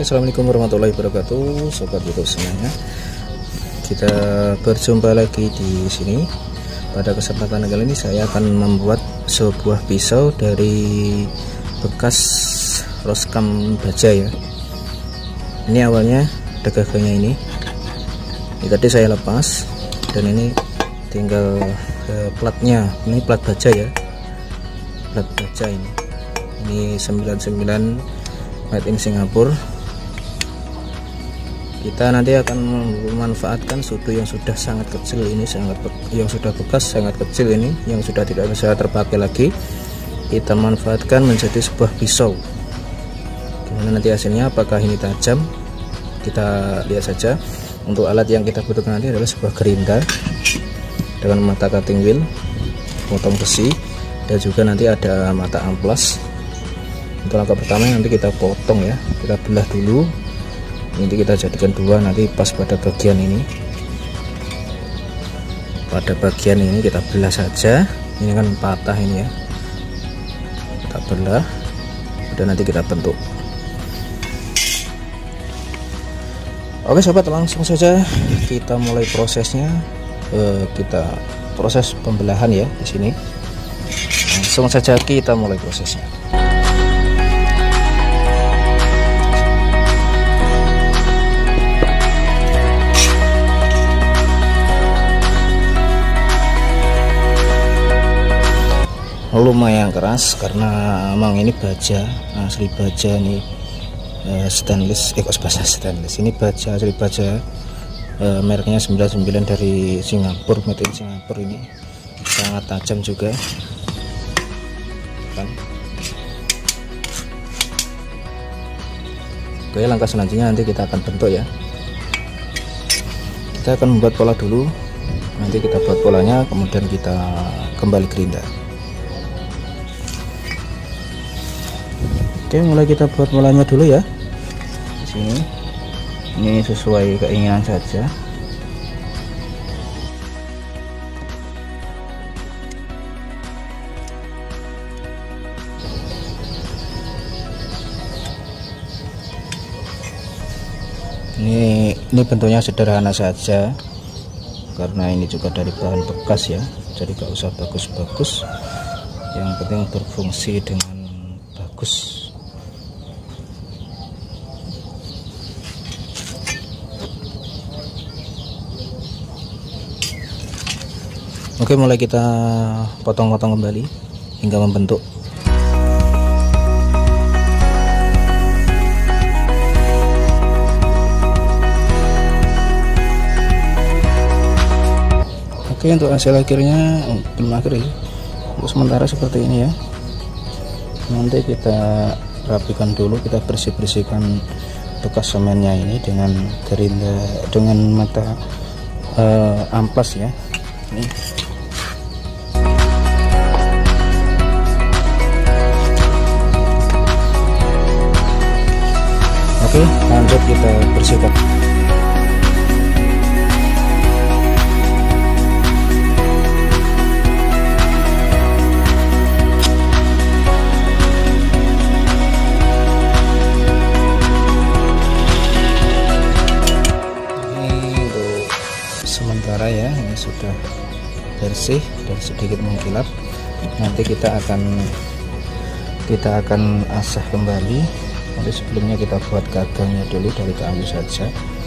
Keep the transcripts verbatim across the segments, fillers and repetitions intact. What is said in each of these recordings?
Assalamualaikum warahmatullahi wabarakatuh, sobat YouTube semuanya. Kita berjumpa lagi di sini. Pada kesempatan kali ini saya akan membuat sebuah pisau dari bekas roskam baja ya. Ini awalnya ada gagangnya ini. Ini tadi saya lepas dan ini tinggal eh, platnya. Ini plat baja ya. Plat baja ini. Ini sembilan puluh sembilan made in Singapura. Kita nanti akan memanfaatkan sudu yang sudah sangat kecil ini, sangat yang sudah bekas sangat kecil ini, yang sudah tidak bisa terpakai lagi. Kita manfaatkan menjadi sebuah pisau. Gimana nanti hasilnya, apakah ini tajam? Kita lihat saja. Untuk alat yang kita butuhkan nanti adalah sebuah gerinda dengan mata cutting wheel, potong besi, dan juga nanti ada mata amplas. Untuk langkah pertama nanti kita potong ya, kita belah dulu. Nanti kita jadikan dua, nanti pas pada bagian ini. Pada bagian ini kita belah saja. Ini kan patah ini ya. Kita belah. Dan nanti kita bentuk. Oke sobat, langsung saja kita mulai prosesnya. Eh, kita proses pembelahan ya di sini. Langsung saja kita mulai prosesnya. Lumayan keras karena emang ini baja asli baja nih, eh, stainless eh kok bahasa stainless ini baja asli baja, eh, mereknya sembilan puluh sembilan dari Singapura, made in Singapura. Ini sangat tajam juga kan. Oke, langkah selanjutnya nanti kita akan bentuk ya. Kita akan membuat pola dulu, nanti kita buat polanya, kemudian kita kembali gerinda. Oke, mulai kita buat polanya dulu ya. Di sini, ini sesuai keinginan saja. Ini, ini bentuknya sederhana saja, karena ini juga dari bahan bekas ya. Jadi gak usah bagus-bagus. Yang penting berfungsi dengan bagus. Oke, mulai kita potong-potong kembali hingga membentuk. Oke, untuk hasil akhirnya belum akhir ya. Untuk sementara seperti ini ya. Nanti kita rapikan dulu, kita bersih-bersihkan bekas semennya ini dengan gerinda, dengan mata uh, amplas ya. Ini. Oke, lanjut kita bersihkan. Ini untuk sementara ya, ini sudah bersih dan sedikit mengkilap. Nanti kita akan kita akan asah kembali. Nanti sebelumnya kita buat gagangnya dulu dari kayu saja.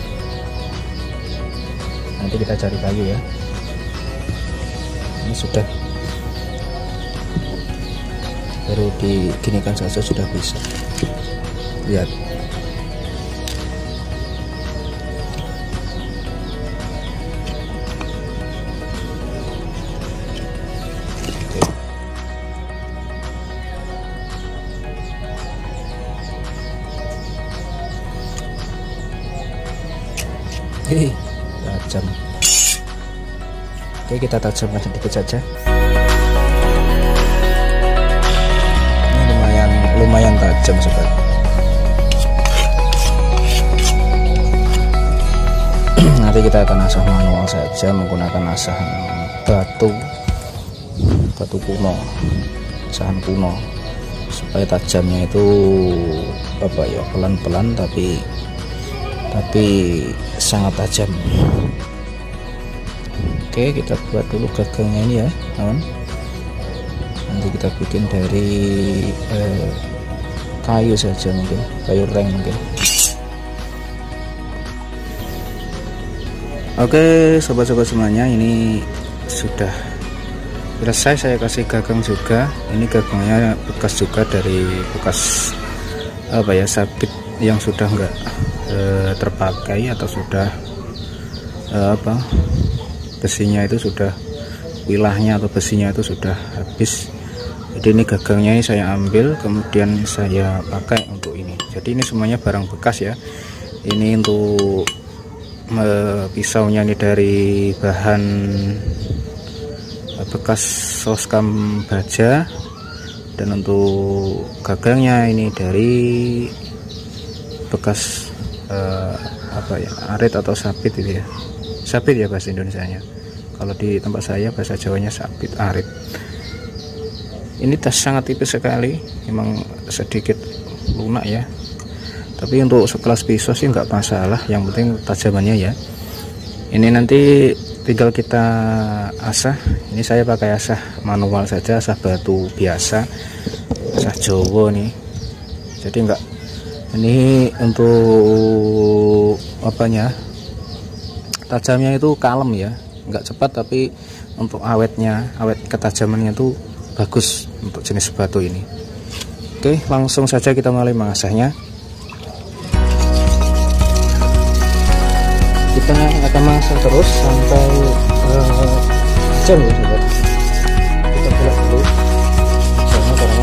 Nanti kita cari kayu ya. Ini sudah, baru diginikan saja sudah bisa. Lihat. Hei, tajam. Oke, kita tajamkan sedikit saja. Ini lumayan lumayan tajam sobat. Nanti kita akan asah manual saja menggunakan asahan batu batu kuno, asahan kuno, supaya tajamnya itu apa ya, pelan-pelan tapi tapi sangat tajam. Oke, kita buat dulu gagangnya ini ya kawan. Nanti kita bikin dari eh, kayu saja, mungkin kayu reng mungkin. Oke sobat-sobat semuanya, ini sudah selesai. Saya kasih gagang juga. Ini gagangnya bekas juga, dari bekas apa ya, sabit yang sudah enggak e, terpakai atau sudah e, apa besinya itu sudah, wilahnya atau besinya itu sudah habis. Jadi ini gagangnya ini saya ambil, kemudian saya pakai untuk ini. Jadi ini semuanya barang bekas ya. Ini untuk e, pisaunya ini dari bahan bekas soskam baja, dan untuk gagangnya ini dari bekas eh, apa ya, arit atau sabit itu ya, sabit ya bahasa Indonesianya. Kalau di tempat saya bahasa Jawanya sabit, arit. Ini tas sangat tipis sekali, memang sedikit lunak ya, tapi untuk sekelas pisau sih nggak masalah, yang penting tajamannya ya. Ini nanti tinggal kita asah. Ini saya pakai asah manual saja, asah batu biasa, asah Jawa nih. Jadi enggak, ini untuk apanya, tajamnya itu kalem ya, enggak cepat, tapi untuk awetnya, awet ketajamannya itu bagus untuk jenis batu ini. Oke, langsung saja kita mulai mengasahnya. Kita akan mengasah terus sampai uh, jam ya sobat. Kita bulat dulu jangan karena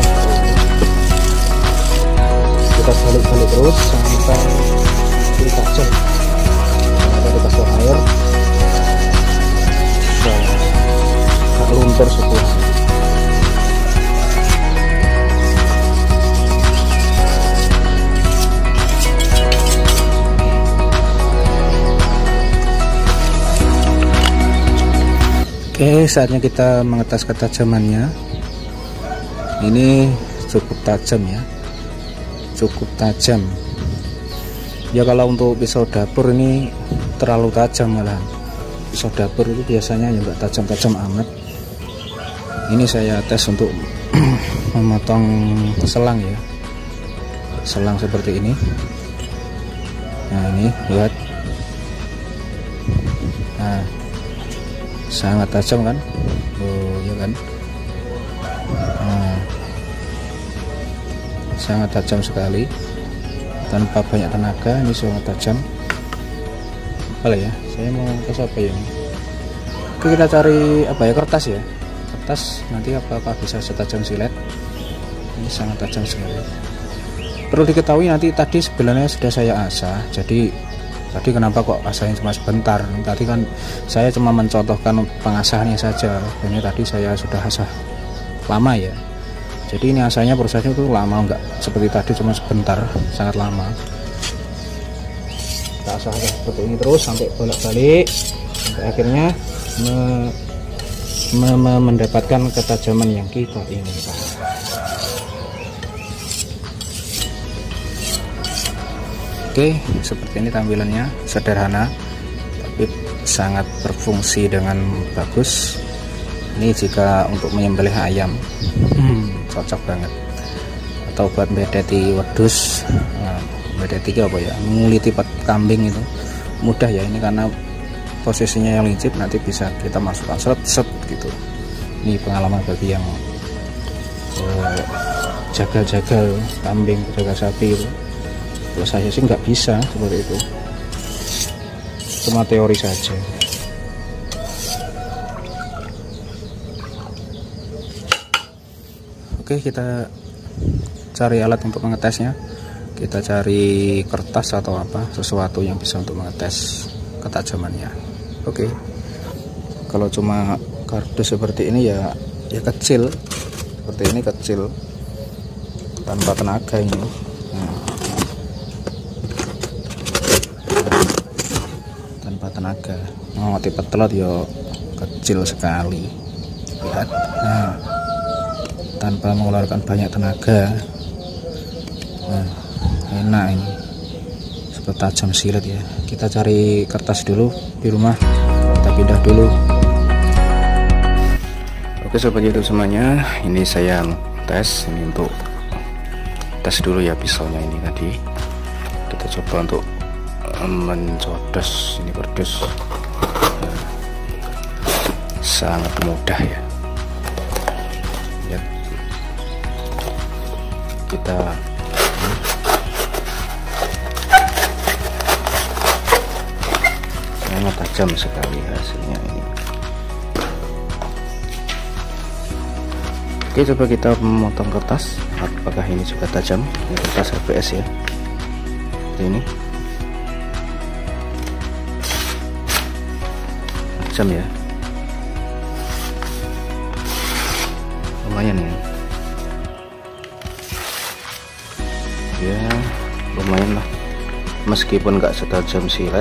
kita balik-balik terus sampai di tajam. Kita dikasih air dan luntur sebuah. Oke, saatnya kita mengetes ketajamannya. Ini cukup tajam ya, cukup tajam ya. Kalau untuk pisau dapur ini terlalu tajam, malah pisau dapur itu biasanya juga tajam-tajam amat. Ini saya tes untuk memotong selang ya, selang seperti ini. Nah ini lihat, nah sangat tajam kan, oh ya kan, nah, sangat tajam sekali tanpa banyak tenaga. Ini sangat tajam. Apa ya, saya mau kasih apa ya? Oke, kita cari apa ya, kertas ya, kertas. Nanti apakah bisa setajam silet? Ini sangat tajam sekali. Perlu diketahui nanti tadi sebenarnya sudah saya asah, jadi tadi kenapa kok asahnya cuma sebentar? Tadi kan saya cuma mencontohkan pengasahannya saja. Ini tadi saya sudah asah lama ya. Jadi ini asahnya prosesnya itu lama, enggak seperti tadi cuma sebentar, sangat lama. Kita asah seperti ini terus sampai bolak-balik, sampai akhirnya me, me, me, mendapatkan ketajaman yang kita inginkan. Oke, seperti ini tampilannya, sederhana tapi sangat berfungsi dengan bagus. Ini jika untuk menyembelih ayam, hmm, cocok banget. Atau buat bedeti wedus, nah, bedeti apa ya, nguliti kambing itu mudah ya. Ini karena posisinya yang lincip, nanti bisa kita masukkan set-set gitu. Ini pengalaman bagi yang jaga-jaga uh, kambing, jaga sapi itu. Kalau saya sih nggak bisa seperti itu, cuma teori saja. Oke, kita cari alat untuk mengetesnya. Kita cari kertas atau apa, sesuatu yang bisa untuk mengetes ketajamannya. Oke, kalau cuma kardus seperti ini ya, ya kecil, seperti ini kecil, tanpa tenaga ini. Nah, tenaga mau tipe telot yo kecil sekali, lihat. Nah, tanpa mengeluarkan banyak tenaga. Nah, enak ini, seperti tajam silet ya. Kita cari kertas dulu di rumah, kita pindah dulu. Oke sobat YouTube semuanya, ini saya tes ini untuk tes dulu ya pisaunya ini tadi. Kita coba untuk mencodos ini kardus, nah, sangat mudah ya. Lihat, kita sangat tajam sekali hasilnya ini. Oke, coba kita memotong kertas, apakah ini juga tajam? Ini kertas H P S ya, ini tajam ya, lumayan ya, ya lumayan lah, meskipun nggak setajam silet.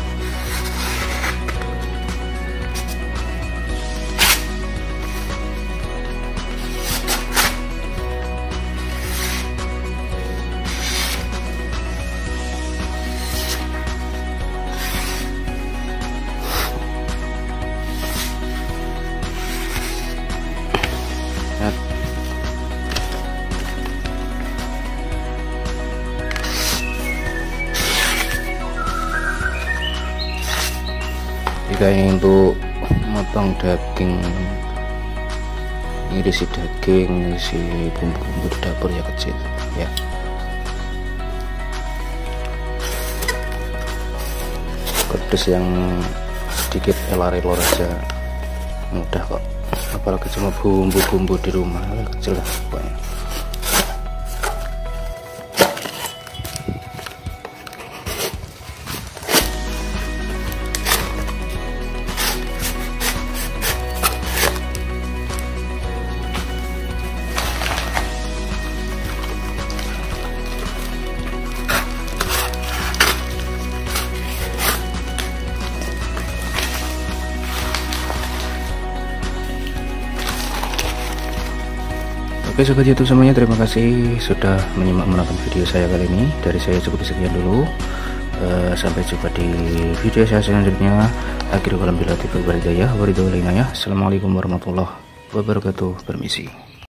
Jika ingin untuk motong daging, ngirisi daging, ngirisi bumbu-bumbu di dapur ya kecil ya. Kardus yang sedikit elar-elor aja mudah kok, apalagi cuma bumbu-bumbu di rumah kecil lah pokoknya. Oke sobat YouTube semuanya, terima kasih sudah menyimak menonton video saya kali ini. Dari saya cukup sekian dulu. Uh, sampai jumpa di video saya selanjutnya. Akhirul kalam billahi taufiq wal hidayah. Assalamualaikum warahmatullahi wabarakatuh. Permisi.